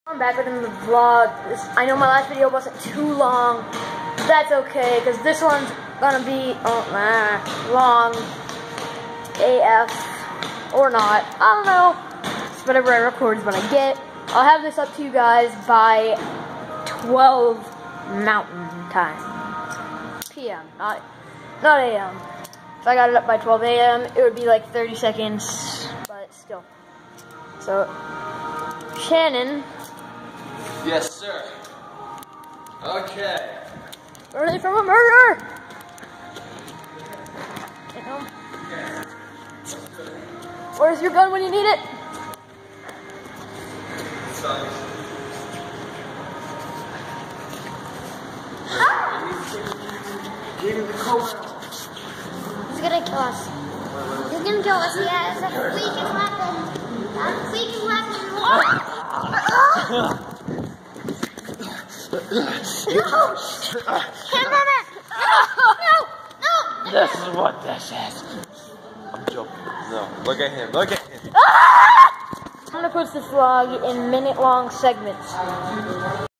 I'm back with another vlog. I know my last video wasn't too long. That's okay, because this one's gonna be long AF or not. I don't know. It's whatever I record is what I get. I'll have this up to you guys by 12 Mountain Time. PM, not AM. If I got it up by 12 AM, it would be like 30 seconds, but still. So, Shannon. Yes, sir. Okay. Ready from a murder! You know? Where's your gun when you need it? He's gonna kill us. He's gonna kill us, yeah. It's a freaking weapon. That's a freaking weapon. No! Cameraman! No! This is what this is. I'm joking. No. Look at him. Look at him. I'm gonna post this vlog in minute-long segments.